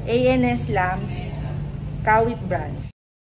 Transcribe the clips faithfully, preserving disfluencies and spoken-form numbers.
A N S Lamps, Kawit branch.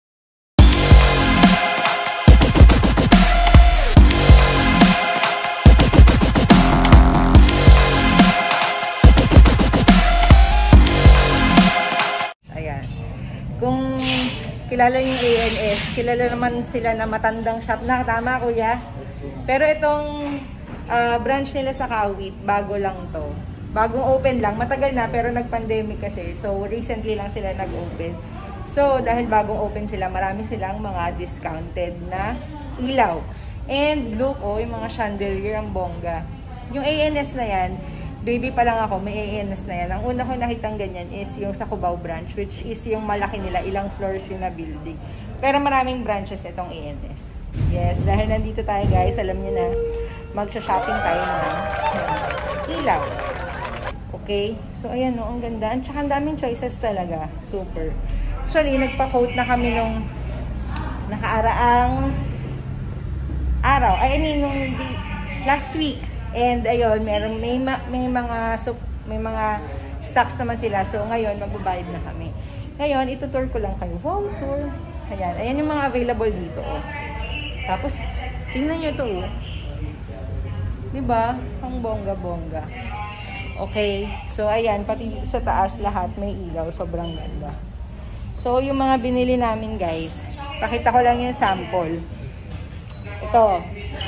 Ayan. Kung kilala yung A N S, kilala naman sila na matandang shop na. Tama, kuya? Pero itong uh, branch nila sa Kawit, bago lang to. Bagong open lang. Matagal na, pero nag-pandemic kasi. So, recently lang sila nag-open. So, dahil bagong open sila, marami silang mga discounted na ilaw. And look, oh, yung mga chandelier, ang bongga. Yung A N S na yan, baby pa lang ako, may A N S na yan. Ang una ko nakitang ganyan is yung sa Cubao branch, which is yung malaki nila, ilang floors yung na building. Pero maraming branches itong A N S. Yes, dahil nandito tayo guys, alam niyo na, magsha-shopping tayo ng ilaw. Okay? So, ayan no, ang ganda. At saka ang daming choices talaga. Super. Actually, nagpa-quote na kami nung nakaaraang araw. I mean, nung di, last week. And, ayun, meron, may, may mga so, may mga stocks naman sila. So, ngayon, magbabayad na kami. Ngayon, itutour ko lang kayo. Wow, tour. Ayan. Ayan yung mga available dito. Oh. Tapos, tingnan nyo ito. Oh. Diba? Ang bongga-bongga. Okay, so ayan, pati dito sa taas lahat may ilaw, sobrang ganda. So, yung mga binili namin guys, pakita ko lang yung sample. Ito.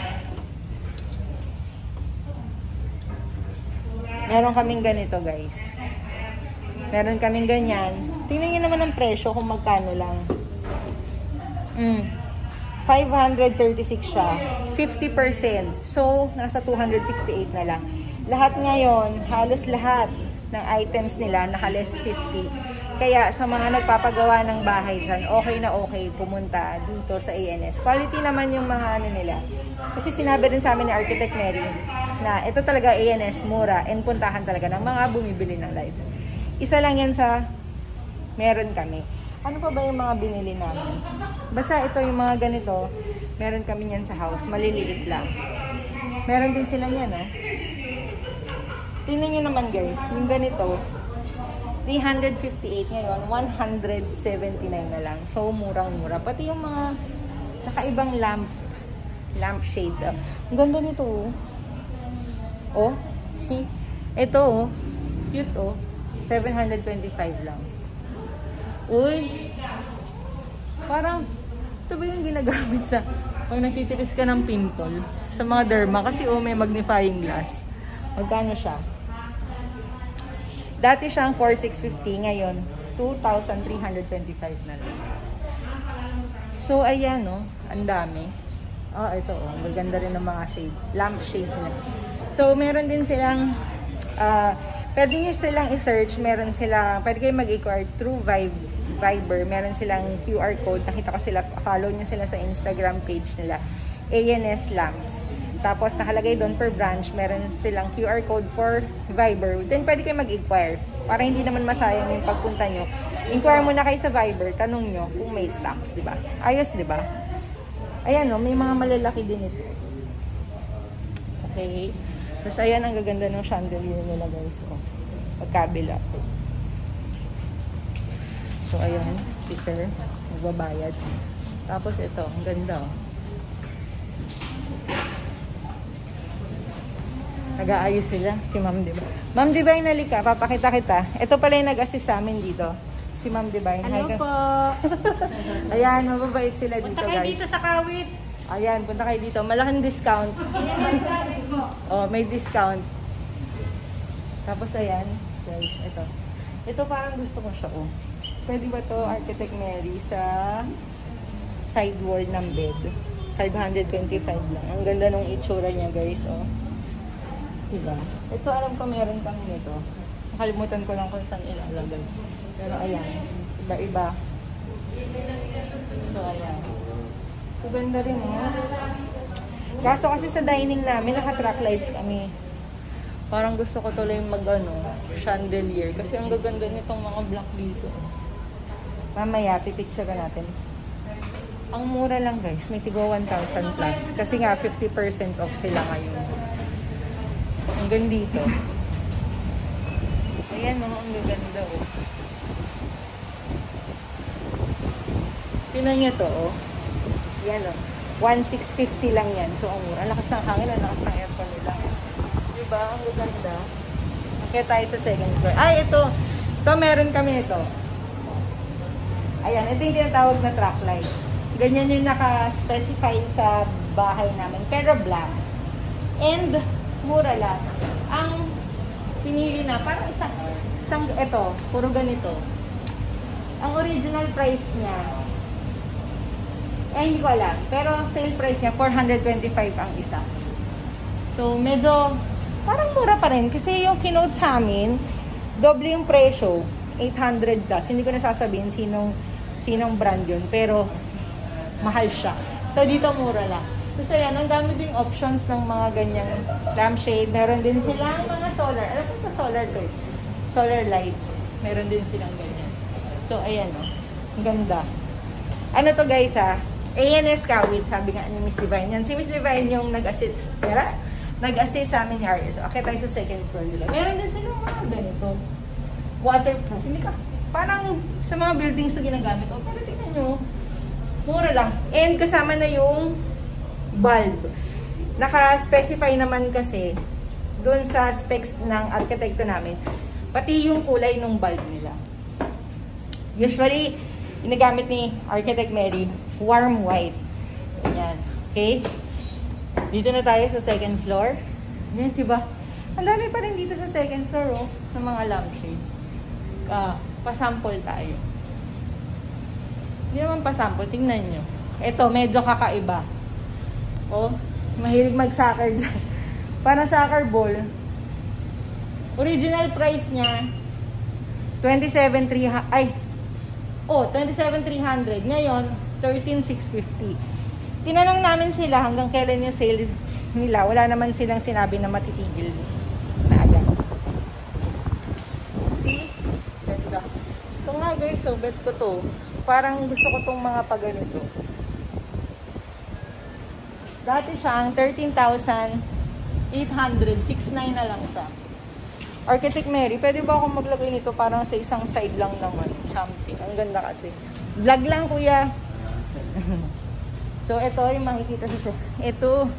Meron kaming ganito guys. Meron kaming ganyan. Tingnan nyo naman ang presyo kung magkano lang. Mm. five hundred thirty-six siya. fifty percent. So, nasa two hundred sixty-eight na lang. Lahat ngayon, halos lahat ng items nila naka-less fifty. Kaya sa mga nagpapagawa ng bahay dyan, okay na okay pumunta dito sa A N S. Quality naman yung mga ano nila. Kasi sinabi rin sa amin ni Architect Mary na ito talaga A N S, mura, and puntahan talaga ng mga bumibili ng lights. Isa lang yan sa meron kami. Ano pa ba yung mga binili namin? Basta ito yung mga ganito, meron kami yan sa house, maliliit lang. Meron din sila yan, no? Tingnan nyo naman guys, yung ganito, three hundred fifty-eight ngayon, one hundred seventy-nine na lang. So, murang-mura. Pati yung mga nakaibang lamp, lamp shades. Oh. Ang ganda nito, oh. Oh, see? Ito, oh. Cute, oh. seven hundred twenty-five lang. Uy! Parang, ito ba yung ginagamit sa, pag nagtitiris ka ng pimple, sa mga derma, kasi oh, may magnifying glass. Magkano siya? Dati siyang four thousand six hundred fifty, ngayon two thousand three hundred twenty-five na lang. So, ayan, no? Ang dami. Oh, ito, oh. Maganda rin ng mga shade. Lamp shades na. So, meron din silang, uh, pwede nyo silang i-search. Meron silang, pwede kayo mag-inquire through Vibe, Viber. Meron silang Q R code. Nakita ko sila, follow nyo sila sa Instagram page nila. A N S Lamps. Tapos, nakalagay doon per branch, meron silang Q R code for Viber. Then, pwede kayo mag-inquire. Para hindi naman masayang yung pagpunta nyo. Inquire muna kayo sa Viber. Tanong nyo kung may stocks, di ba? Ayos, di ba? Ayan, no? May mga malalaki din ito. Okay. Tapos, ayan, ang gaganda ng chandelier nila, guys. Oh, pagkabila. So, ayan. Si Sir. Magbabayad. Tapos, ito. Ang ganda, oh. Nag-aayos sila, si Ma'am Divine. Ma'am Divine, nalika, papakita kita. Ito pala yung nag-assist sa amin dito. Si Ma'am Divine. Hello po. Ayan, mababait sila dito, punta guys. Punta kayo dito sa Kawit. Ayan, punta kayo dito. Malaking discount. Oh, may discount. Tapos, ayan, guys, ito. Ito parang gusto ko siya, oh. Pwede ba to Architect Mary sa side wall ng bed? five hundred twenty-five lang. Ang ganda nung itsura niya, guys, oh. Diba? Ito, alam ko meron kami nito. Nakalimutan ko lang kung saan ilalagay. Pero ayan, iba-iba. So, ayan. Ito ganda rin, oh. Kaso kasi sa dining namin, naka-track lights kami. Parang gusto ko tuloy mag, ano, chandelier. Kasi ang gaganda nitong mga black dito. Mamaya, pipicture natin. Ang mura lang, guys. May tigo one thousand plus. Kasi nga, fifty percent off sila ngayon. Hanggang dito. Ayan, mga ang gaganda, oh. Tingnan nyo to, oh. Yan, oh. one thousand six hundred fifty lang yan. So, ang mura. Ang lakas ng hangin, ang lakas ng aircon nila. Diba? Ang ganda. Okay, tayo sa second floor. Ay, ito. Ito, meron kami nito. Ayan, ito yung tinatawag na track lights. Ganyan yung naka-specify sa bahay namin. Pero black. And, mura lang. Ang pinili na, parang isang, isang, ito, puro ganito. Ang original price niya, eh, hindi ko alam. Pero, sale price niya, four hundred twenty-five ang isa. So, medyo, parang mura pa rin. Kasi yung kinote sa amin, doble yung presyo, eight hundred plus. Hindi ko nasasabihin sinong, sinong brand yun. Pero, mahal siya. So, dito mura lang. So, ayan, ang dami din options ng mga ganyang lampshade. Meron din silang mga solar. Alam mo ito, solar to. Solar lights. Meron din silang ganyan. So, ayan o. Oh. Ang ganda. Ano to guys ha? A N S Kawit, sabi nga ni Miss Divine. Yan, si Miss Divine yung nag-assist. Tira? Nag-assist sa amin ni R S. Okay, tayo sa second floor nila. Meron din silang mga ganito. Waterproof. Hindi ka, parang sa mga buildings na ginagamit. O, pero tingnan nyo. Mura lang. And kasama na yung bulb. Naka-specify naman kasi dun sa specs ng arkitekto namin. Pati yung kulay ng bulb nila. Usually, ginagamit ni Architect Mary, warm white. Ayan. Okay? Dito na tayo sa second floor. Ayan, diba? Ang dami pa rin dito sa second floor, oh, ng mga lampshade. Ah, pasample tayo. Hindi naman pasample, tingnan nyo. Ito, medyo kakaiba. Oh, mahilig mag-soccer dyan. Para soccer ball. Original price niya, twenty-seven thousand three hundred. Ay, oh, twenty-seven thousand three hundred. Ngayon, thirteen thousand six hundred fifty. Tinanong namin sila hanggang kailan yung sale nila. Wala naman silang sinabi na matitigil na agad. See? Ganda. Ito nga guys, so bet ko to. Parang gusto ko tong mga paganito. Dati siyang thirteen thousand eight hundred. six nine na lang siya. Architect Mary, pwede ba akong maglagay nito parang sa isang side lang naman? Something. Ang ganda kasi. Vlog lang, kuya. So, ito yung makikita sa... Ito.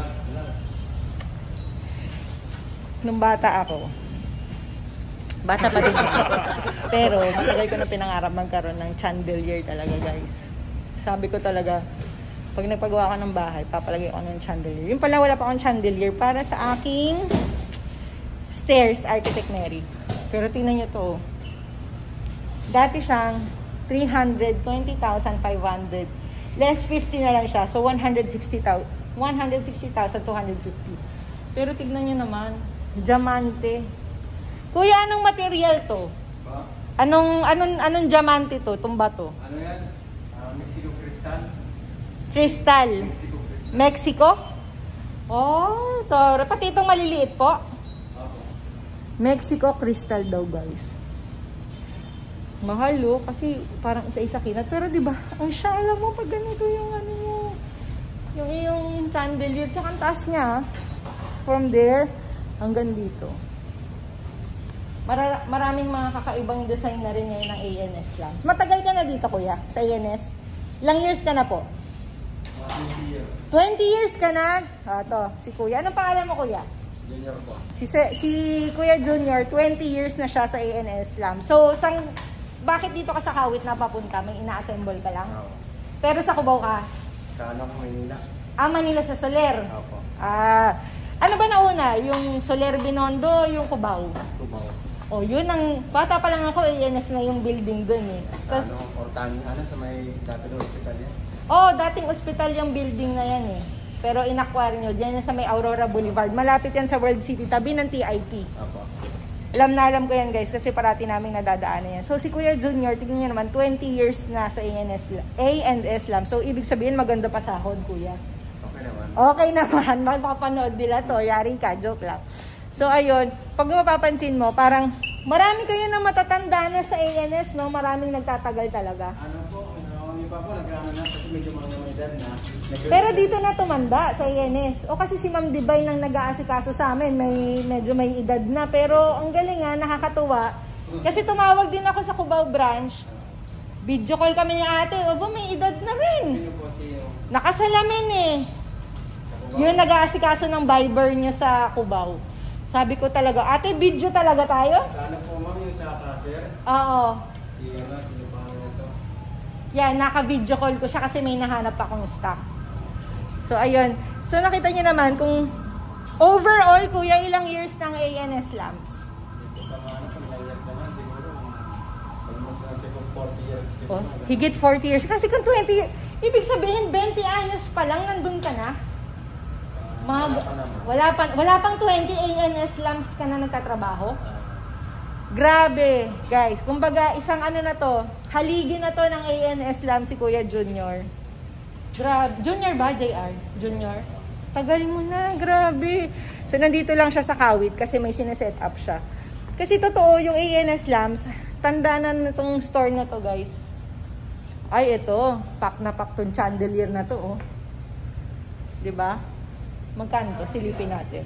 Nung bata ako. Bata pa din ako. Pero, matagal ko na pinangarap magkaroon ng chandelier talaga, guys. Sabi ko talaga, pag nagpagawa ko ng bahay, papalagay ko ng chandelier. Yung pala, wala pa akong chandelier para sa aking stairs, Architect Mary. Pero tingnan nyo to. Dati siyang three hundred twenty thousand five hundred. Less fifty na lang siya. So, one hundred sixty thousand two hundred fifty. Pero tignan nyo naman. Diamante. Kuya, anong material to? Anong, anong, anong diamante to? Tumba to? Ano yan? Uh, Mexico Crystal. Crystal. Mexico Crystal. Mexico? Oh, to. Pati itong maliliit po. Mexico Crystal daw, guys. Mahal, oh, kasi parang isa-isa kinat. Pero di ba, ang siya, alam mo, pag ganito yung ano mo, yung yung chandelier, tsaka ang taas niya, from there, hanggang dito. Mara maraming mga kakaibang design na rin ngayon ng A N S lamps. Matagal ka na dito, kuya, sa A N S? Ilang years ka na po? twenty years. twenty years ka na? Ah, to, si kuya. Anong pangalan mo, kuya? Junior po. Si, si Kuya Junior, twenty years na siya sa A N S Lamps. So, sang, bakit dito ka sa Kawit na papunta? May ina-assemble ka lang? Oo. Pero sa Cubao ka? Sa ano, Manila. Ah, Manila sa Soler? Opo. Ah, ano ba nauna? Yung Soler Binondo, yung Cubao? Cubao. Oh, yun ang, bata pa lang ako, A N S na yung building dun eh. Tapos, Ano, Ortan, ano, sa may dati ng hospital yan? oh, dating ospital yung building na yan eh. Pero in-acquire nyo, dyan sa may Aurora Boulevard. Malapit yan sa World City, tabi ng T I P. Opo. Alam na alam ko yan guys, kasi parati namin nadadaanan yan. So si Kuya Junior, tignan nyo naman, twenty years na sa A N S, A and S Lam. So ibig sabihin, maganda pa sahod, Kuya. Okay naman. Okay naman, magpapanood nila to. Yari ka, joke lang. So ayun, pag mapapansin mo, parang marami kayo na matatanda na sa A N S, no? Maraming nagtatagal talaga. Ano po, ano, iba po, nag-ano na, kasi medyo mga may edad na. Pero dito na tumanda sa A N S. O kasi si Ma'am Divine nang nag-aasikaso sa amin, may medyo may edad na. Pero ang galing nga, nakakatuwa. Kasi tumawag din ako sa Cubao branch. Video call kami ni ate. Obo, may edad na rin. Sino po si... Nakasalamin eh. Yung nag-aasikaso ng Viber niya sa Cubao. Sabi ko talaga, ate, video talaga tayo? Sana po ma'am yung sa Kaser. Oo. Si ano, sino pa ano to? Yan, naka-video call ko siya kasi may nahanap akong stock. So, ayun. So, nakita niyo naman kung overall, kuya, ilang years ng A N S lamps? Dito pa nga ano, ilang years naman siguro. Pag mas nasa kung forty years siguro. Oh, higit forty years. Kasi kung twenty, ibig sabihin, twenty anyos pa lang, nandun ka na. Mga, Wala pa naman. wala, pa, wala pang twenty A N S lamps ka na nagtatrabaho. Grabe, guys. Kumbaga, isang ano na to, haligi na to ng A N S lamps si Kuya Junior. Grabe. Junior ba, J R? Junior? Tagal mo na, grabe. So, nandito lang siya sa Kawit kasi may sineset up siya. Kasi totoo, yung A N S lamps, tanda na itong store na to, guys. Ay, ito. Pack na pack tong chandelier na to, oh. Diba? Magkano to? Silipin natin.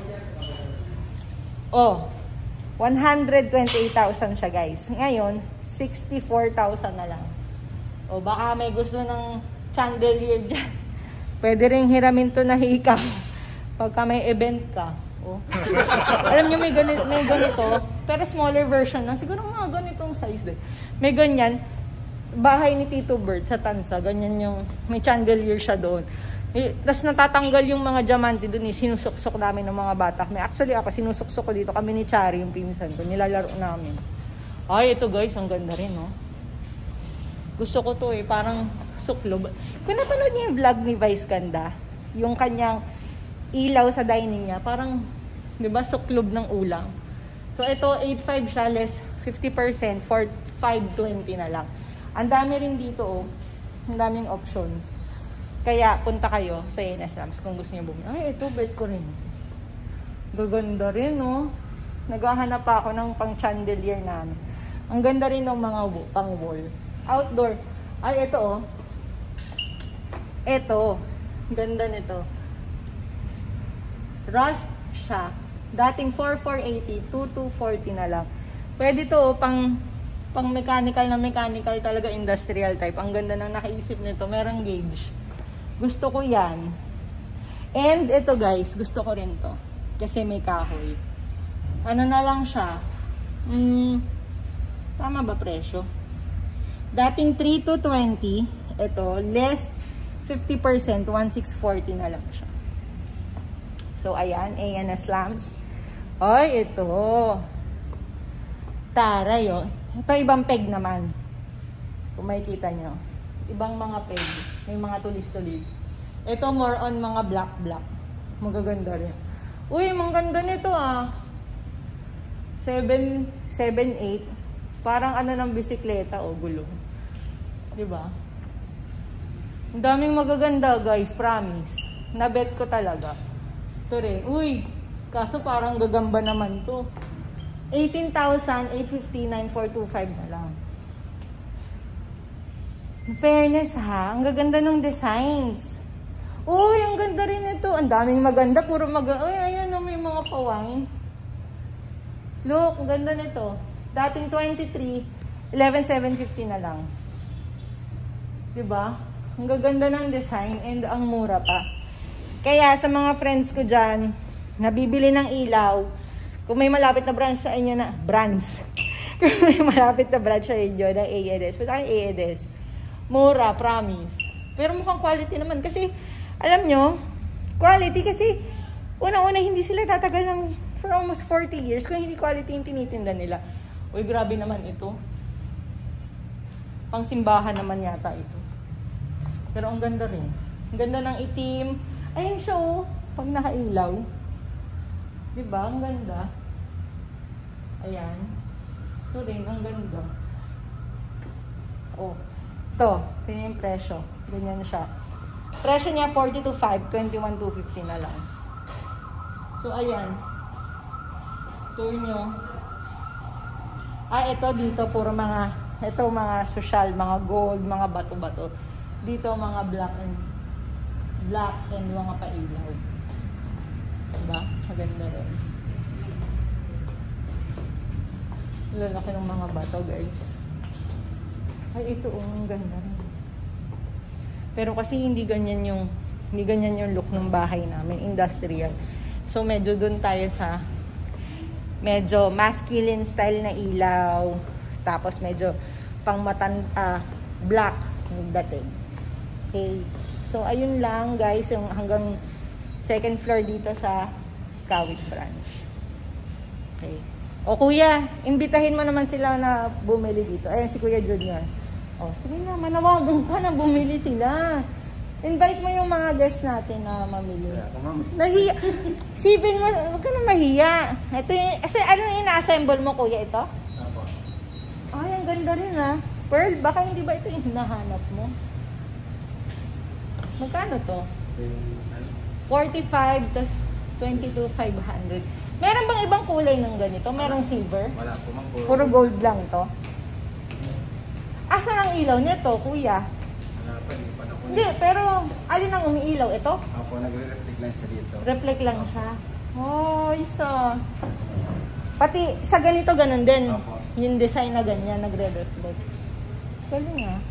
Oh, one hundred twenty-eight thousand siya, guys. Ngayon, sixty-four thousand na lang. O, baka may gusto ng chandelier dyan. Pwede rin hiramin to na hikaw. Pagka may event ka. Oh. Alam nyo, may ganito, may ganito. Pero smaller version lang. Siguro mga ganitong size din. May ganyan. Bahay ni Tito Bird sa Tansa. Ganyan yung, may chandelier siya doon. Eh, tapos natatanggal yung mga diamante doon, eh, sinusuksok namin ng mga bata. May actually ako, sinusuksok ko dito. Kami ni Chari, yung pinsan ko, nilalaro namin. Ay, ito guys, ang ganda rin, no? Gusto ko to eh, parang suklob. Kung napanood niyo yung vlog ni Vice Ganda, yung kanyang ilaw sa dining niya, parang, di ba, suklob ng ulang. So, ito, eight five siya, less fifty percent, for five twenty na lang. Ang dami rin dito, oh. Ang daming options. Kaya, punta kayo sa A N S Lamps kung gusto niyo bumili. Ay, ito, bet ko rin. Gaganda rin, no? Naghahanap pa ako ng pang-chandelier namin. Ang ganda rin ng mga pang-wall. Outdoor. Ay, ito, oh. Ito. Ganda nito. Rust siya. Dating four four eighty, two two forty na lang. Pwede to, oh, pang, pang mechanical na mechanical talaga, industrial type. Ang ganda ng nakaisip nito. Merong gauge. Gusto ko yan. And ito guys, gusto ko rin to. Kasi may kahoy. Ano na lang siya? Hmm, tama ba presyo? Dating three to twenty. Ito, less fifty percent, one six forty na lang siya. So, ayan, A N S lamps. Ay, ito. Taray, oh. Ito, ibang peg naman. Kung makikita nyo. Ibang mga peg. May mga tulis-tulis. Ito more on mga black-black. Magaganda rin. Uy, maganda nito ah. seven, seven, eight. Parang ano ng bisikleta o gulong. Diba? Ang daming magaganda guys, promise. Nabet ko talaga. Ito rin. Uy, kaso parang gagamba naman to. eighteen thousand eight fifty-nine four twenty-five na lang. In fairness ha, ang gaganda ng designs. Uy, ang ganda rin ito. Ang daming maganda, puro maganda. Uy, ayan na may mga pawang. Look, ang ganda nito. Dating twenty-three, eleven seven fifty na lang. Diba? Ang gaganda ng design and ang mura pa. Kaya sa mga friends ko dyan, nabibili ng ilaw, kung may malapit na branch sa inyo na, branch. Kung may malapit na branch sa inyo ng A N S, punta kayo A N S. Mura, promise. Pero mukhang quality naman. Kasi, alam nyo, quality kasi, una-una hindi sila tatagal ng for almost forty years kung hindi quality yung tinitinda nila. Uy, grabe naman ito. Pang simbahan naman yata ito. Pero ang ganda rin. Ang ganda ng itim. Ayun siya oh, pag nakailaw. Diba? Ang ganda. Ayan. Ito rin, ang ganda. Oh. Ito, yun yung presyo. Ganyan siya. Presyo niya forty-two five, twenty-one two fifty na lang. So, ayan. Tour nyo. Ah, ito dito, puro mga, ito mga social, mga gold, mga bato-bato. Dito, mga black and, black and mga pailaw. Diba? Maganda rin. Lalaki ng mga bato, guys. Ay, ito, oh, ang ganda. Pero kasi hindi ganyan yung, hindi ganyan yung look ng bahay namin, industrial. So, medyo dun tayo sa, medyo masculine style na ilaw. Tapos, medyo pang matan, uh, black yung dating. Okay. So, ayun lang, guys, yung hanggang second floor dito sa Kawit Branch. Okay. O, kuya, imbitahin mo naman sila na bumili dito. Ayan, si Kuya Junior. O, sige na, manawagan ka na bumili sila. Invite mo yung mga guests natin na mamili. Nahiya. Sipin mo, huwag ka na mahiya. Ito yung, kasi ano yung ina-assemble mo, kuya, ito? Apo. Ay, ang ganda rin, ha. Pearl, baka hindi ba ito yung hinahanap mo? Magkano to? forty-five, tas twenty-two five hundred. Meron bang ibang kulay ng ganito? Merong silver? Wala po, ma'am. Puro gold lang to? Asan ang ilaw nito, kuya? Wala pa, hindi pa na po. Hindi, pero alin ang umiilaw? Ito? Ako, nagre-reflect lang siya dito. Reflect lang siya. Oh, isa. Pati sa ganito, ganun din. Opo. Yung design na ganyan, nagre-reflect. Galing ah.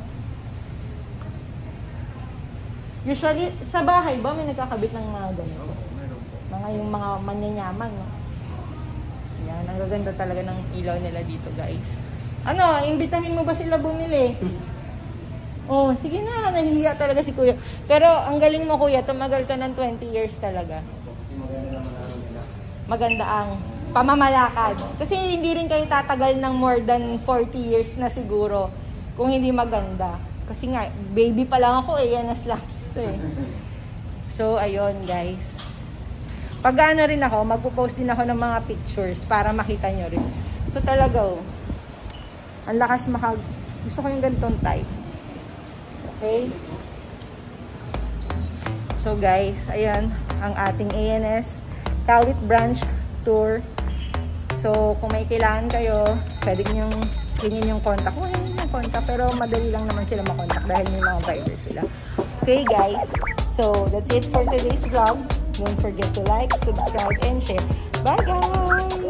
Usually, sa bahay ba may nagkakabit ng mga ganito? Oo, meron po. Mga yung mga manyanyaman, no? Yan, ang gaganda talaga ng ilaw nila dito, guys. Ano, imbitahin mo ba sila bumili? Oh, sige na, nahihiya talaga si kuya. Pero ang galing mo, kuya, tumagal ka ng twenty years talaga. Kasi maganda naman ano nila. Maganda ang pamamalakad. Kasi hindi rin kayo tatagal ng more than forty years na siguro kung hindi maganda. Kasi nga, baby pa lang ako eh, yan na slaps to eh. So, ayun guys. Pag ano rin ako, magpo-post din ako ng mga pictures para makita nyo rin. So, talaga oh. Ang lakas makag... Gusto ko yung ganitong type. Okay? So, guys, ayan ang ating A N S Kawit Branch Tour. So, kung may kailangan kayo, pwede nyo hingin yung contact. Kung hingin yung contact, pero madali lang naman sila makontak dahil may mga driver sila. Okay, guys? So, that's it for today's vlog. Don't forget to like, subscribe, and share. Bye, guys!